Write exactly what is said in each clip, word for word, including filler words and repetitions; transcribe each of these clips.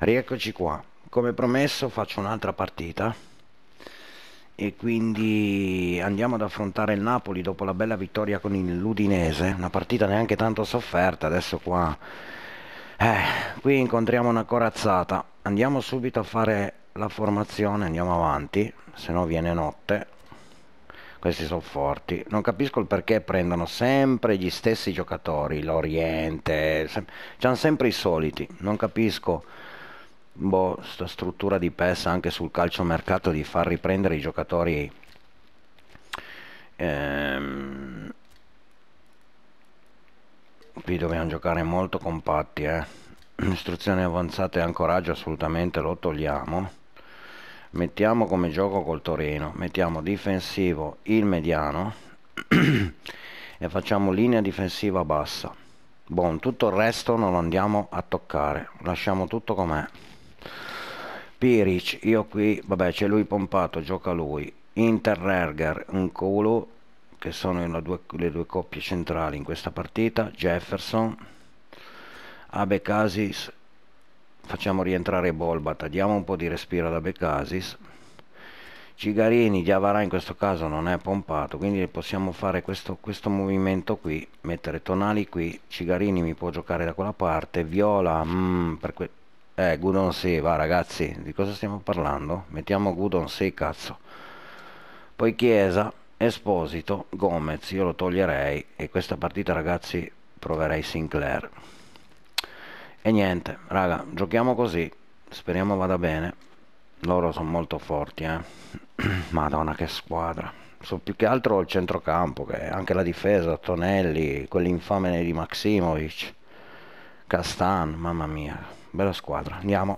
Rieccoci qua. Come promesso faccio un'altra partita e quindi andiamo ad affrontare il Napoli dopo la bella vittoria con l'Udinese, una partita neanche tanto sofferta. Adesso qua eh, qui incontriamo una corazzata. Andiamo subito a fare la formazione, andiamo avanti, se no viene notte. Questi sono forti, non capisco il perché prendono sempre gli stessi giocatori, l'Oriente, sem- c'hanno sempre i soliti, non capisco. Boh, sta struttura di PES anche sul calciomercato di far riprendere i giocatori ehm, qui dobbiamo giocare molto compatti, eh. Istruzioni avanzate e ancoraggio assolutamente lo togliamo. Mettiamo come gioco col Torino, mettiamo difensivo il mediano e facciamo linea difensiva bassa. Buon, tutto il resto non lo andiamo a toccare, lasciamo tutto com'è. Piric, io qui, vabbè, c'è lui pompato, gioca lui. Interrerger, un culo, che sono le due, le due coppie centrali in questa partita. Jefferson, Abekasis, facciamo rientrare Bolbat, diamo un po' di respiro ad Abekasis. Cigarini, Diavara in questo caso non è pompato, quindi possiamo fare questo, questo movimento qui, mettere Tonali qui, Cigarini mi può giocare da quella parte, Viola, mm, per que eh, Gudon sì, va ragazzi, di cosa stiamo parlando? Mettiamo Gudon sì, cazzo. Poi Chiesa, Esposito, Gomez, io lo toglierei e questa partita ragazzi proverei Sinclair. E niente, raga, giochiamo così, speriamo vada bene. Loro sono molto forti, eh. Madonna che squadra. So più che altro il centrocampo, che anche la difesa, Tonelli, quell'infame di Maximovic, Castan, mamma mia, bella squadra. Andiamo.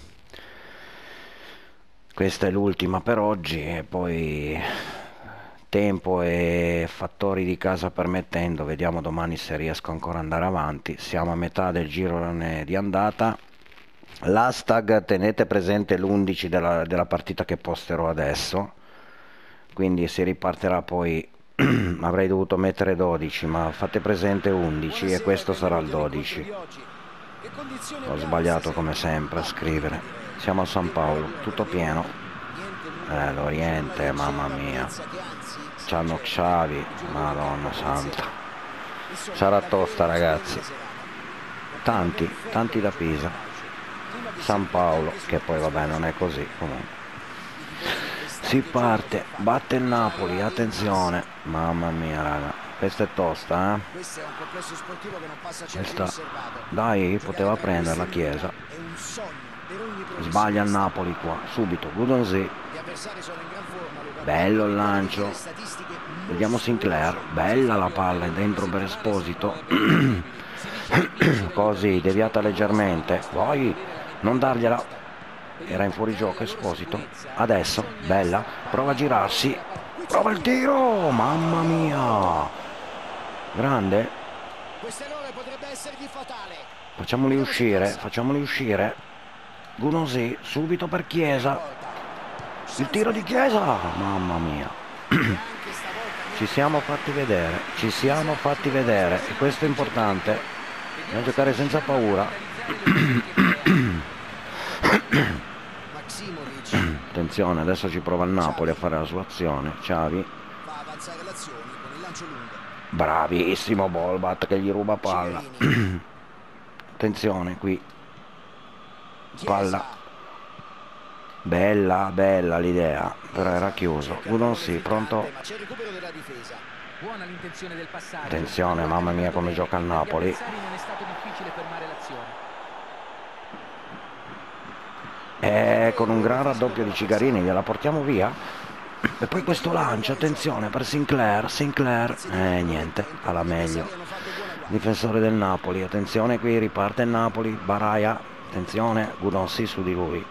Questa è l'ultima per oggi e poi tempo e fattori di casa permettendo, vediamo domani se riesco ancora ad andare avanti. Siamo a metà del girone di andata. L'hashtag tenete presente l'undici della, della partita che posterò adesso, quindi si ripartirà poi. Avrei dovuto mettere dodici, ma fate presente undici e questo sarà il dodici. Ho sbagliato come sempre a scrivere. Siamo a San Paolo, tutto pieno. Eh, l'Oriente, mamma mia. C'hanno Xavi, madonna santa. Sarà tosta ragazzi. Tanti, tanti da Pisa. San Paolo, che poi vabbè non è così comunque. Si parte, batte il Napoli, attenzione, mamma mia raga, questa è tosta, eh? Questa, dai, poteva prenderla Chiesa. Sbaglia il Napoli qua, subito, Gudonzi. Bello il lancio. Vediamo Sinclair, bella la palla, è dentro per Esposito. Così, deviata leggermente, poi non dargliela, era in fuorigioco Esposito. Adesso, bella, prova a girarsi, prova il tiro, mamma mia, grande. Facciamoli uscire, facciamoli uscire. Gunosi, subito per Chiesa, il tiro di Chiesa, mamma mia. Ci siamo fatti vedere, ci siamo fatti vedere e questo è importante, dobbiamo giocare senza paura. Attenzione, adesso ci prova il Napoli a fare la sua azione. Xavi, bravissimo Bolbat che gli ruba palla. Attenzione qui, palla bella, bella l'idea, però era chiuso. Udon sì, pronto. Attenzione, mamma mia come gioca il Napoli. E con un gran raddoppio di Cigarini gliela portiamo via. E poi questo lancio, attenzione per Sinclair, Sinclair, eh niente, alla meglio. Difensore del Napoli, attenzione qui, riparte il Napoli, Baraia, attenzione, Gudonsi su di lui.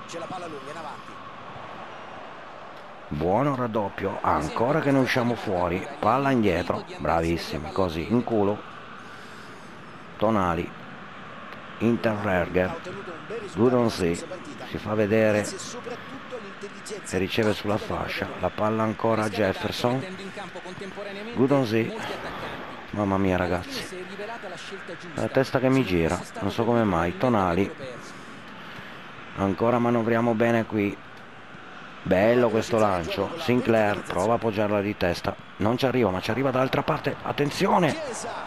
Buono raddoppio, ancora che ne usciamo fuori, palla indietro, bravissimi, così, in culo. Tonali, Interrerger, Gudonsi, si fa vedere e riceve sulla fascia, la palla ancora a Jefferson, Gudonsi, mamma mia ragazzi, la testa che mi gira, non so come mai, Tonali, ancora manovriamo bene qui, bello questo lancio, Sinclair prova a appoggiarla di testa, non ci arriva ma ci arriva dall'altra parte, attenzione,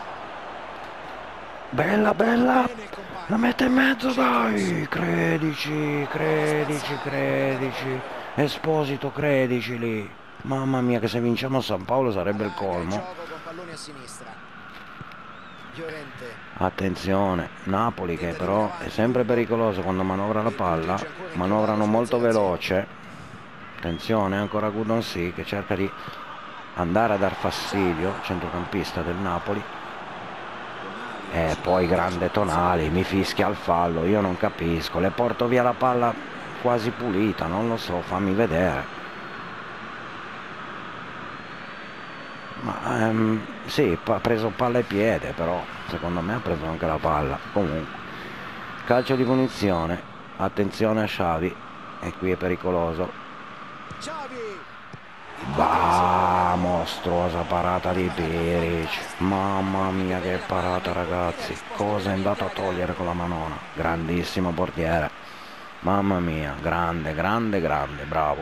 bella bella, la mette in mezzo, dai, credici, credici, credici, Esposito, credici lì, mamma mia che se vinciamo a San Paolo sarebbe il colmo. Attenzione, Napoli che però è sempre pericoloso quando manovra la palla, manovrano molto veloce, attenzione ancora Gudonsi che cerca di andare a dar fastidio, centrocampista del Napoli, e poi grande Tonali, mi fischia al fallo, io non capisco, le porto via la palla quasi pulita, non lo so, fammi vedere. Ma ehm, sì, ha preso palla e piede, però secondo me ha preso anche la palla. Comunque, calcio di punizione, attenzione a Xavi, e qui è pericoloso. Va, mostruosa parata di Piric, mamma mia che parata ragazzi, cosa è andato a togliere con la manona, grandissimo portiere, mamma mia, grande, grande, grande, bravo.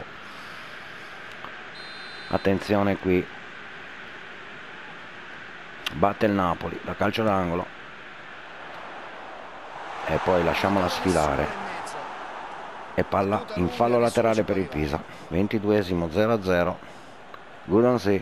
Attenzione qui, batte il Napoli da calcio d'angolo e poi lasciamola sfilare e palla in fallo laterale per il Pisa. Ventiduesimo, zero a zero. Gudonsi,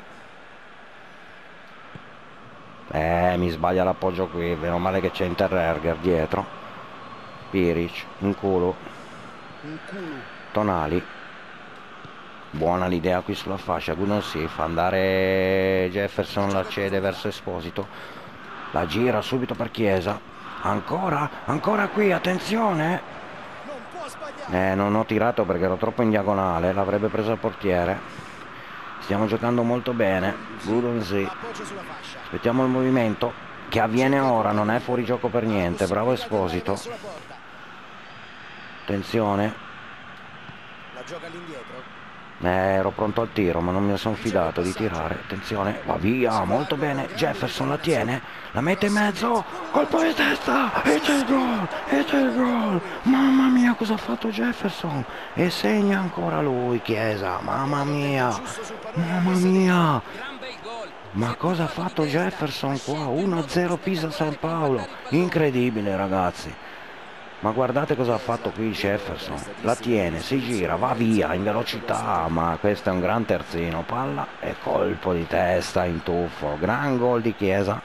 eh mi sbaglia l'appoggio qui, meno male che c'è Intererger dietro. Piric, N'Koulou, Tonali, buona l'idea qui sulla fascia, Gudonsi fa andare Jefferson, la cede verso Esposito, la gira subito per Chiesa, ancora, ancora qui, attenzione, eh, non ho tirato perché ero troppo in diagonale, l'avrebbe preso il portiere, stiamo giocando molto bene, Gudonsi, aspettiamo il movimento che avviene ora, non è fuori gioco per niente, bravo Esposito, attenzione, la gioca all'indietro. Eh, ero pronto al tiro ma non mi sono fidato di tirare, attenzione, va via, molto bene, Jefferson la tiene, la mette in mezzo, colpo di testa, e c'è il gol, e c'è il gol, mamma mia cosa ha fatto Jefferson, e segna ancora lui, Chiesa, mamma mia, mamma mia, ma cosa ha fatto Jefferson qua, uno a zero Pisa San Paolo, incredibile ragazzi. Ma guardate cosa ha fatto qui Jefferson, la tiene, si gira, va via in velocità, ma questo è un gran terzino, palla e colpo di testa in tuffo, gran gol di Chiesa.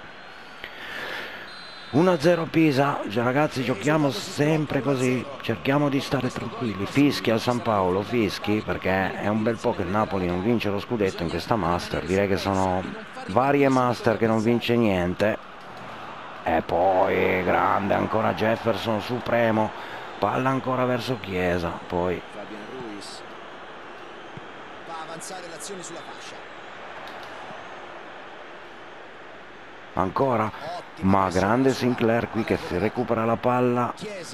uno a zero Pisa, ragazzi giochiamo sempre così, cerchiamo di stare tranquilli, fischi al San Paolo, fischi, perché è un bel po' che il Napoli non vince lo scudetto in questa Master, direi che sono varie Master che non vince niente. E poi grande ancora Jefferson supremo, palla ancora verso Chiesa, poi va a avanzare l'azione sulla fascia, ancora, ma grande Sinclair qui che si recupera la palla,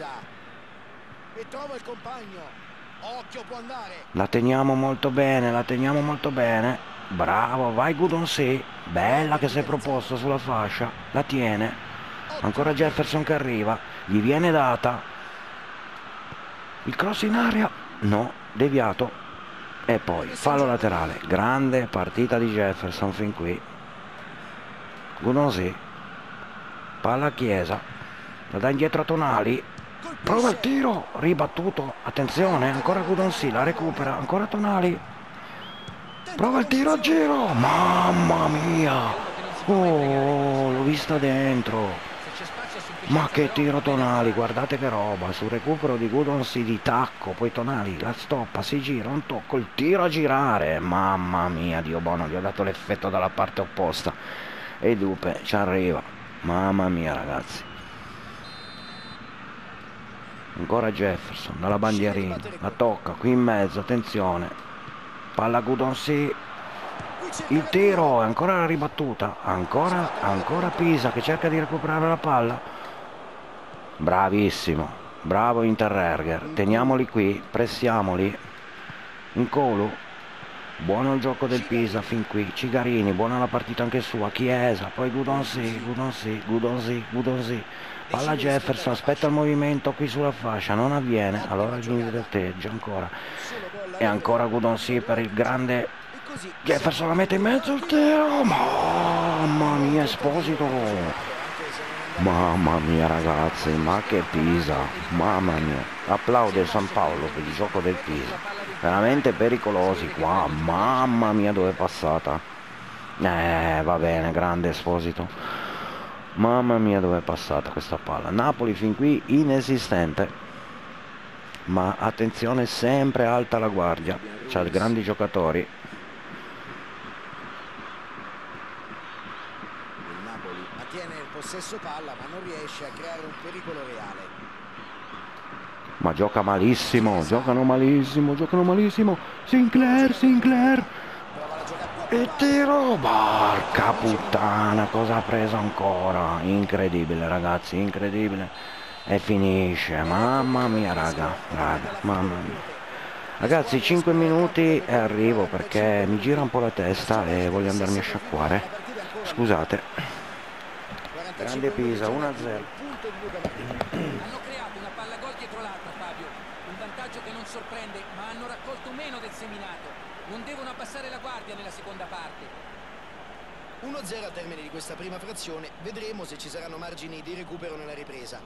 la teniamo molto bene, la teniamo molto bene, bravo, vai Gudonsi, bella che si è proposto sulla fascia, la tiene. Ancora Jefferson che arriva, gli viene data, il cross in aria, no, deviato, e poi fallo laterale, grande partita di Jefferson fin qui, Gudonsi, palla a Chiesa, la dà indietro a Tonali, prova il tiro, ribattuto, attenzione, ancora Gudonsi, la recupera, ancora Tonali, prova il tiro a giro, mamma mia, oh, l'ho vista dentro. Ma che tiro Tonali, guardate che roba, sul recupero di Gudonsi di tacco, poi Tonali la stoppa, si gira, un tocco, il tiro a girare, mamma mia, Dio buono, gli ho dato l'effetto dalla parte opposta, e Dupe ci arriva, mamma mia ragazzi. Ancora Jefferson, dalla bandierina, la tocca, qui in mezzo, attenzione, palla Gudonsi, il tiro, è ancora la ribattuta, ancora, ancora Pisa che cerca di recuperare la palla. Bravissimo, bravo Intererger, teniamoli qui, pressiamoli, N'Koulou, buono il gioco del Pisa fin qui, Cigarini, buona la partita anche sua, Chiesa, poi Gudonsi, Gudonsi, Gudonsi, Gudonsi, palla Jefferson, aspetta il movimento qui sulla fascia, non avviene, allora gli indietreggia ancora, e ancora Gudonzi per il grande Jefferson, la mette in mezzo il tiro, mamma mia Esposito, mamma mia ragazzi, ma che Pisa, mamma mia, applaude il San Paolo per il gioco del Pisa, veramente pericolosi qua, mamma mia dove è passata, eh va bene, grande Esposito, mamma mia dove è passata questa palla. Napoli fin qui inesistente, ma attenzione, sempre alta la guardia, c'ha grandi giocatori. Il Napoli attiene il possesso palla ma non riesce a creare un pericolo reale. Ma gioca malissimo, giocano malissimo, giocano malissimo. Sinclair, Sinclair. E tiro, porca puttana, cosa ha preso ancora? Incredibile ragazzi, incredibile. E finisce, mamma mia raga, raga, mamma mia. Ragazzi, cinque minuti e arrivo perché mi gira un po' la testa e voglio andarmi a sciacquare. Scusate. Grande Pisa, uno a zero. Hanno creato una palla gol dietro l'altra, Fabio. Un vantaggio che non sorprende, ma hanno raccolto meno del seminato. Non devono abbassare la guardia nella seconda parte. uno a zero a termine di questa prima frazione. Vedremo se ci saranno margini di recupero nella ripresa.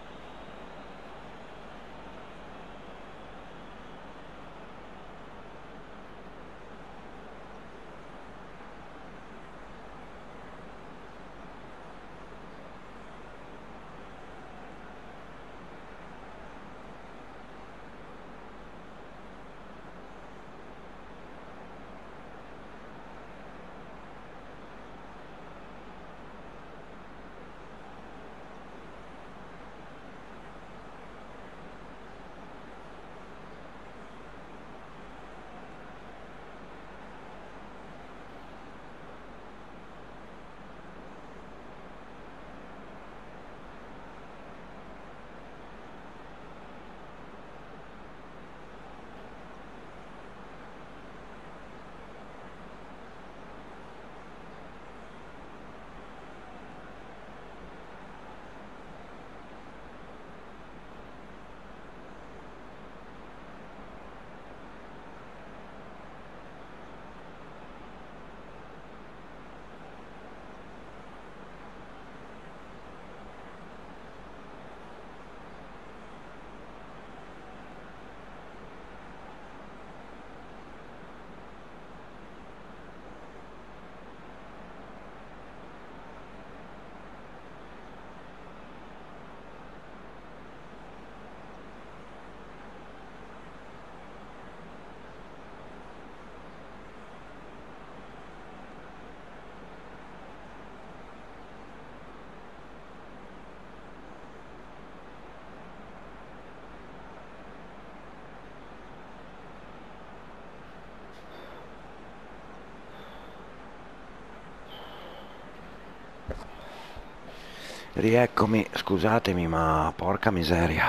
Rieccomi, scusatemi, ma porca miseria.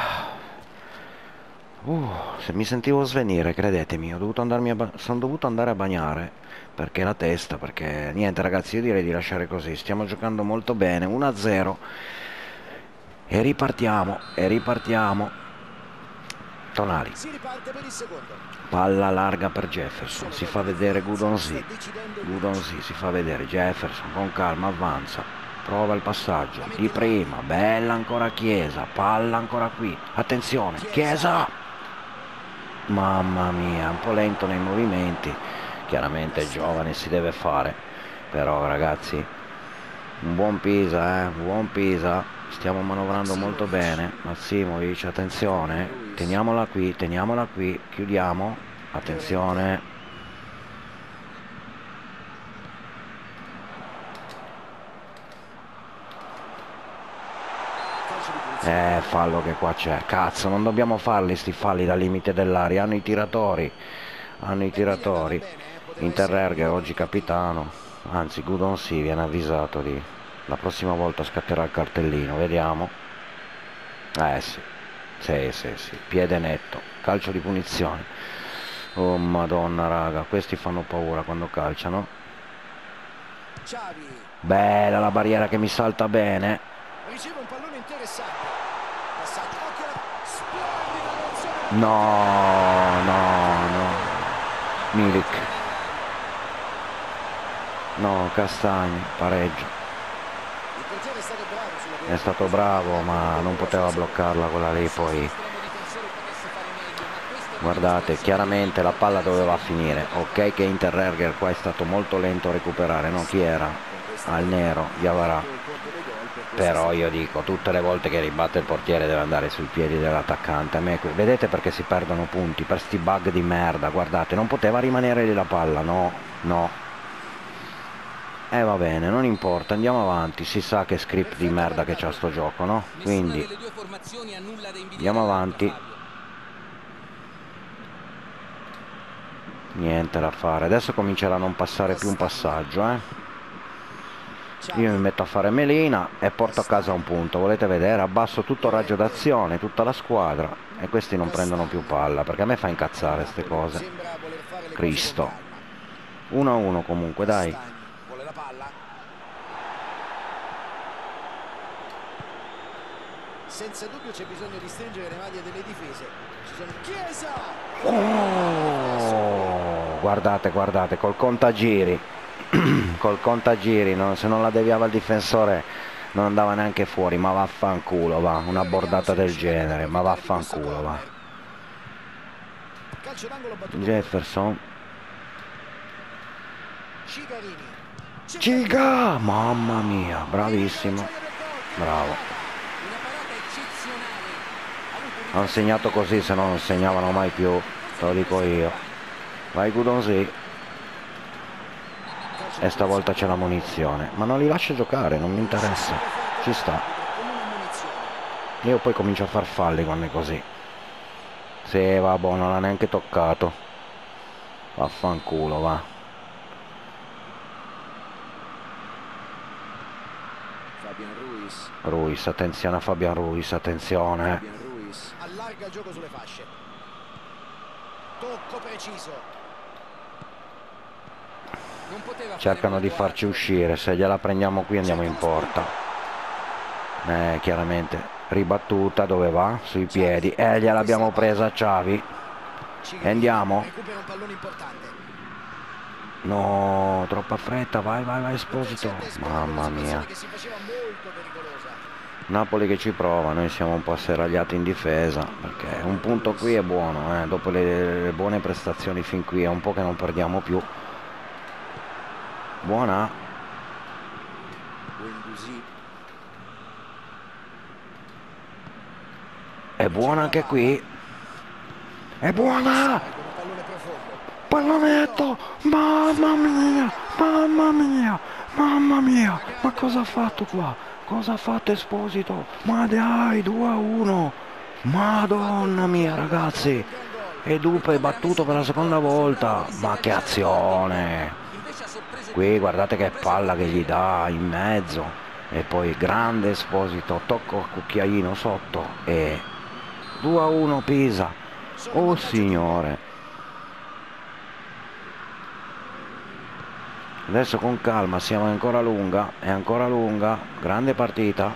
Uh, se mi sentivo svenire, credetemi, ho dovuto andarmi a ba- sono dovuto andare a bagnare perché la testa, perché niente ragazzi, io direi di lasciare così. Stiamo giocando molto bene, uno a zero. E ripartiamo, e ripartiamo. Tonali. Si riparte per il secondo. Palla larga per Jefferson, si fa vedere Gudonzi. Gudonzi si fa vedere Jefferson con calma, avanza. Prova il passaggio di prima, bella ancora Chiesa, palla ancora qui, attenzione, Chiesa, mamma mia, un po' lento nei movimenti, chiaramente è giovane, si deve fare, però ragazzi, un buon Pisa, eh, un buon Pisa, stiamo manovrando molto bene, Massimovic, attenzione, teniamola qui, teniamola qui, chiudiamo, attenzione. Eh, fallo che qua c'è. Cazzo, non dobbiamo farli sti falli dal limite dell'aria. Hanno i tiratori. Hanno i tiratori. Intererger oggi capitano. Anzi, Gudonzi viene avvisato di... La prossima volta scatterà il cartellino. Vediamo. Eh sì. Sì, sì, sì. Piede netto. Calcio di punizione. Oh madonna raga. Questi fanno paura quando calciano. Bella la barriera che mi salta bene. Riceve un pallone interessante. Passaggio, occhio, splendida reazione. No, no, no. Milik. No, Castagni, pareggio. Il portiere è stato bravo sulla È stato bravo, ma non poteva bloccarla quella lì, poi. Guardate, chiaramente la palla doveva finire. Ok che Intererger qua è stato molto lento a recuperare, no? Chi era? Al nero, Diawara. Però io dico, tutte le volte che ribatte il portiere deve andare sui piedi dell'attaccante. A me, vedete perché si perdono punti? Per sti bug di merda, guardate, non poteva rimanere lì la palla, no, no. Eh va bene, non importa, andiamo avanti, si sa che script di merda che c'ha sto gioco, no? Quindi andiamo avanti. Niente da fare, adesso comincerà a non passare più un passaggio, eh. Io mi metto a fare melina e porto a casa un punto, volete vedere? Abbasso tutto il raggio d'azione, tutta la squadra, e questi non prendono più palla, perché a me fa incazzare queste cose. Cristo. uno a uno comunque, dai. Senza dubbio c'è bisogno di stringere le maglie delle difese. Ci sono Chiesa! Oh, guardate, guardate, col contagiri. Col contagiri, no? Se non la deviava il difensore non andava neanche fuori, ma vaffanculo, va. Una bordata del genere, ma vaffanculo, va. Jefferson. Ciga! Mamma mia, bravissimo. Bravo. Hanno segnato così, se no non segnavano mai più, te lo dico io. Vai Gudonzi. E stavolta c'è la munizione, ma non li lascio giocare, non mi interessa, ci sta. Io poi comincio a far falli quando è così. Sì, vabbè, non l'ha neanche toccato. Vaffanculo, va. Fabian Ruiz. Ruiz, attenzione a Fabian Ruiz, attenzione. Fabian Ruiz allarga il gioco sulle fasce. Tocco preciso. Cercano di farci uscire, se gliela prendiamo qui andiamo in porta. Eh, chiaramente ribattuta, dove va? Sui piedi. Eh, gliel'abbiamo presa Xavi. E andiamo. No, troppa fretta, vai, vai, vai Esposito. Mamma mia. Napoli che ci prova, noi siamo un po' asserragliati in difesa, perché un punto qui è buono, eh. Dopo le, le buone prestazioni fin qui è un po' che non perdiamo più. Buona. È buona anche qui. È buona. Pallonetto. Mamma mia. Mamma mia. Mamma mia. Ma cosa ha fatto qua? Cosa ha fatto Esposito? Ma dai, due a uno. Madonna mia, ragazzi. E Dupe è battuto per la seconda volta. Ma che azione. Qui guardate che palla che gli dà in mezzo, e poi grande Esposito, tocco il cucchiaino sotto e due a uno Pisa. Oh signore. Adesso con calma, siamo ancora lunga, è ancora lunga, grande partita.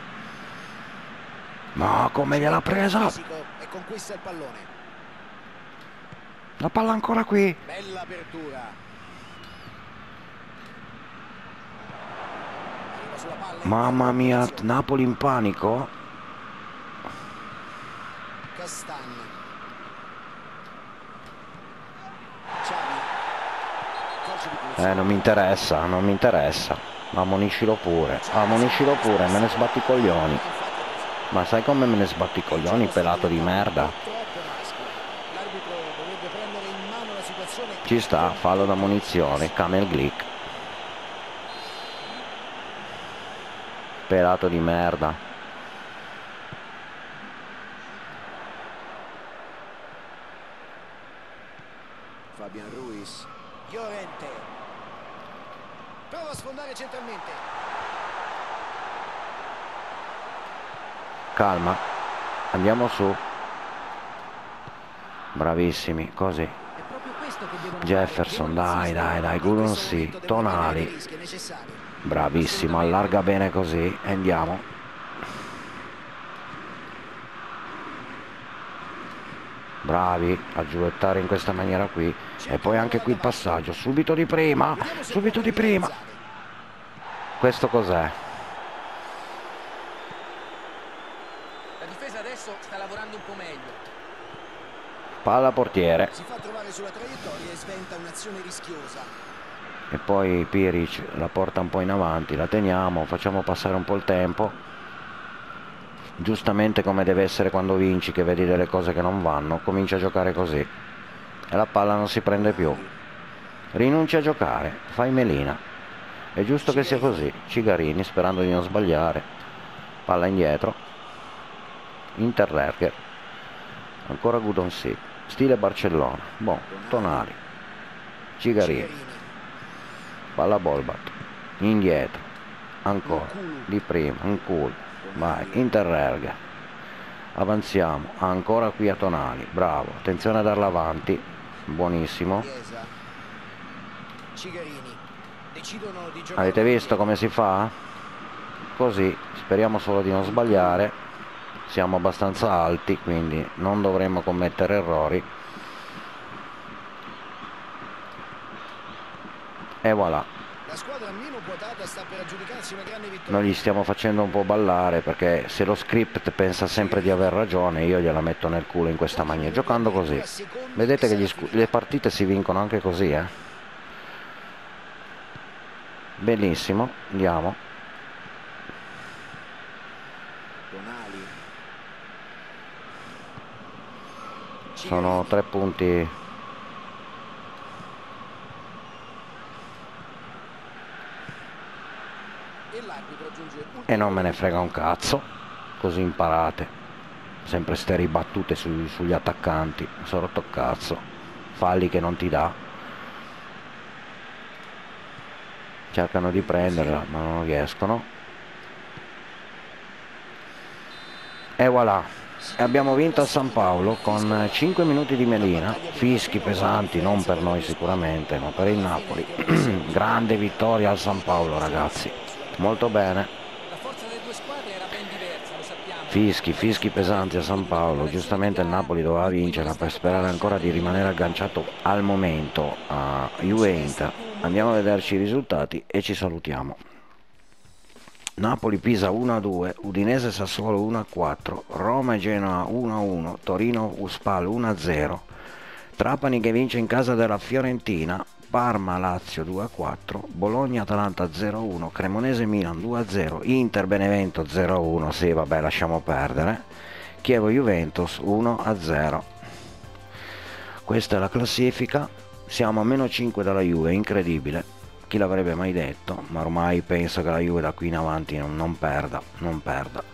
Ma come gliel'ha presa? E conquista il pallone. La palla ancora qui. Bella apertura. Mamma mia, Napoli in panico. Castan. Eh, non mi interessa, non mi interessa. Ammoniscilo pure, ammoniscilo pure, me ne sbatti i coglioni. Ma sai come me ne sbatti i coglioni, pelato di merda? Ci sta, fallo da munizione, Camel Glick. Pelato di merda. Fabian Ruiz. Llorente. Prova a sfondare centralmente. Calma. Andiamo su. Bravissimi, così. Jefferson, dai, dai, dai, Gudonzi, Tonali. Bravissimo, allarga bene così e andiamo. bravi a giuettare in questa maniera qui. E poi anche qui il passaggio subito di prima, subito di prima. Questo cos'è? La difesa adesso sta lavorando un po' meglio. Palla portiere. Si fa trovare sulla traiettoria e sventa un'azione rischiosa. E poi Piric la porta un po' in avanti, la teniamo, facciamo passare un po' il tempo, giustamente come deve essere quando vinci, che vedi delle cose che non vanno, comincia a giocare così e la palla non si prende più, rinuncia a giocare, fai melina, è giusto che sia così. Cigarini, sperando di non sbagliare, palla indietro, Interlerger, ancora Gudonsi, stile Barcellona, boh, Tonali, Cigarini, palla Bolbat, indietro, ancora, di prima, un culo, vai, Interlerger, avanziamo, ancora qui a Tonali, bravo, attenzione a darla avanti, buonissimo. Avete visto come si fa? Così, speriamo solo di non sbagliare, siamo abbastanza alti, quindi non dovremmo commettere errori. E voilà. La squadra meno quotata sta per aggiudicarsi una grande vittoria. Noi gli stiamo facendo un po' ballare, perché se lo script pensa sempre di aver ragione, io gliela metto nel culo in questa maniera, giocando così. Vedete che gli le partite si vincono anche così, eh? Benissimo, andiamo. Sono tre punti. E non me ne frega un cazzo, così imparate. Sempre ste ribattute su, sugli attaccanti, sono rotto il cazzo. Falli che non ti dà. Cercano di prenderla ma non riescono. E voilà, abbiamo vinto a San Paolo con cinque minuti di melina, fischi pesanti, non per noi sicuramente ma per il Napoli. Grande vittoria al San Paolo, ragazzi, molto bene. Fischi, fischi pesanti a San Paolo, giustamente il Napoli doveva vincere per sperare ancora di rimanere agganciato al momento a Juve-Inter. Andiamo a vederci i risultati e ci salutiamo. Napoli-Pisa uno a due, Udinese-Sassuolo uno a quattro, Roma e Genoa uno a uno, Torino-Spal uno a zero, Trapani che vince in casa della Fiorentina, Parma-Lazio due a quattro, Bologna-Atalanta zero a uno, Cremonese-Milan due a zero, Inter-Benevento zero a uno, sì vabbè lasciamo perdere, Chievo-Juventus uno a zero. Questa è la classifica, siamo a meno cinque dalla Juve, incredibile, chi l'avrebbe mai detto, ma ormai penso che la Juve da qui in avanti non, non perda, non perda.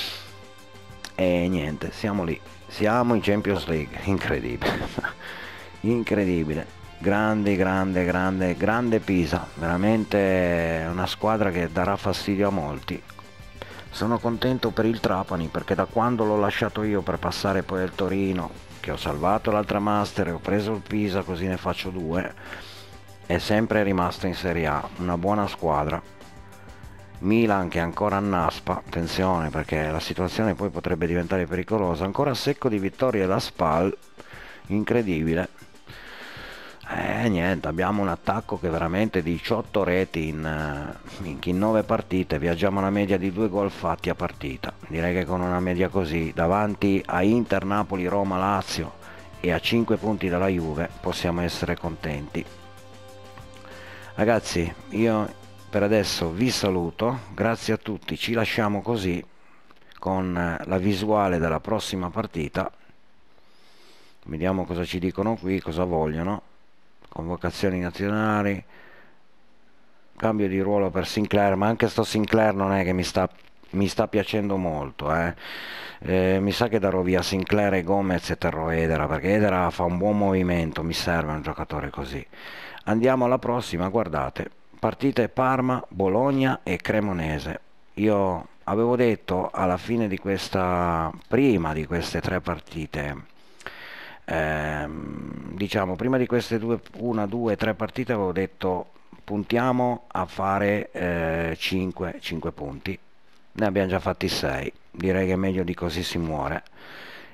E niente, siamo lì, siamo in Champions League, incredibile, incredibile. Grande, grande, grande, grande Pisa, veramente una squadra che darà fastidio a molti. Sono contento per il Trapani perché da quando l'ho lasciato io per passare poi al Torino, che ho salvato l'altra Master e ho preso il Pisa, così ne faccio due, è sempre rimasto in Serie A, una buona squadra. Milan che ancora annaspa, attenzione perché la situazione poi potrebbe diventare pericolosa, ancora a secco di vittorie la Spal, incredibile. E eh, niente, abbiamo un attacco che veramente diciotto reti in, in nove partite, viaggiamo a una media di due gol fatti a partita. Direi che con una media così, davanti a Inter, Napoli, Roma, Lazio e a cinque punti dalla Juve, possiamo essere contenti. Ragazzi, io per adesso vi saluto, grazie a tutti, ci lasciamo così con la visuale della prossima partita. Vediamo cosa ci dicono qui, cosa vogliono. Convocazioni nazionali, cambio di ruolo per Sinclair, ma anche sto Sinclair non è che mi sta, mi sta piacendo molto, eh. Eh, mi sa che darò via Sinclair e Gomez e terrò Edera, perché Edera fa un buon movimento, mi serve un giocatore così. Andiamo alla prossima, guardate, partite Parma, Bologna e Cremonese. Io avevo detto alla fine di questa, prima di queste tre partite, Eh, diciamo prima di queste due, una, due, tre partite avevo detto puntiamo a fare eh, cinque, cinque punti, ne abbiamo già fatti sei, direi che meglio di così si muore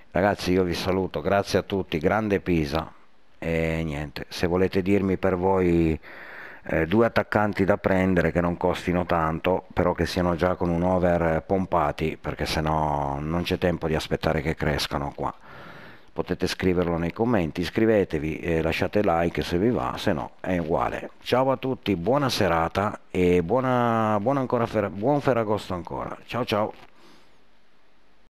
Ragazzi, io vi saluto, grazie a tutti, grande Pisa. E niente, se volete dirmi per voi eh, due attaccanti da prendere che non costino tanto, però che siano già con un over pompati, perché sennò non c'è tempo di aspettare che crescano qua. Potete scriverlo nei commenti, iscrivetevi e lasciate like se vi va, se no è uguale. Ciao a tutti, buona serata e buona, buona ancora, buon Ferragosto ancora. Ciao ciao.